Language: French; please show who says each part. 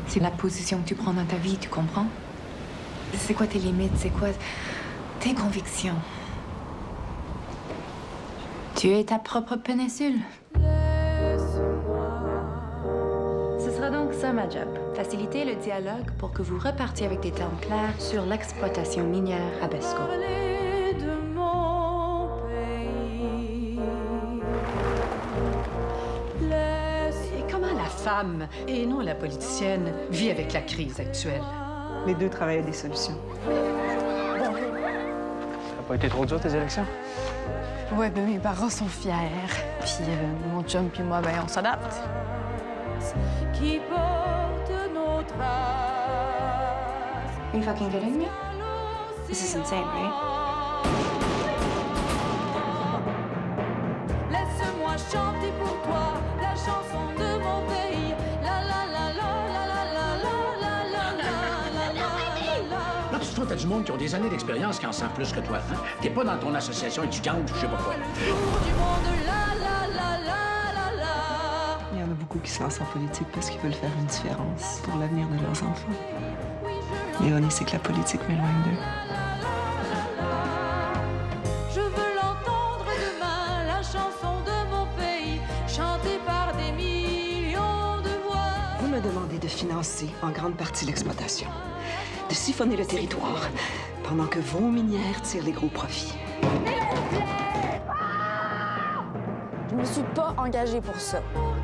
Speaker 1: C'est la position que tu prends dans ta vie, tu comprends? C'est quoi tes limites? C'est quoi tes convictions? Tu es ta propre péninsule. Ce sera donc ça ma job. Faciliter le dialogue pour que vous repartiez avec des termes clairs sur l'exploitation minière à Besco.
Speaker 2: Et comment la femme, et non la politicienne, vit avec la crise actuelle?
Speaker 3: Les deux travaillent à des solutions.
Speaker 4: Ça n'a pas été trop dur, tes élections?
Speaker 5: Ouais, ben mes parents sont fiers. Puis mon chum puis moi, ben on s'adapte.
Speaker 6: Qui porte nos traces.
Speaker 1: Are you fucking kidding me? This is insane, right?
Speaker 6: Laisse-moi chanter pour toi la chanson de mon pays. La la la la la la la la la la la la.
Speaker 7: Là, tu trouves, t'as du monde qui ont des années d'expérience qui en savent plus que toi. Hein? T'es pas dans ton association étudiante, je sais pas quoi.
Speaker 6: Tour du monde, la la la la la la.
Speaker 3: Il y en a beaucoup qui se lancent en politique parce qu'ils veulent faire une différence pour l'avenir de leurs enfants. L'ironie, c'est que la politique m'éloigne d'eux.
Speaker 6: Je veux l'entendre demain, la chanson de mon pays, chantée par des millions de voix.
Speaker 3: Vous me demandez de financer en grande partie l'exploitation, de siphonner le territoire, pendant que vos minières tirent les gros profits.
Speaker 5: Je me suis pas engagée pour ça.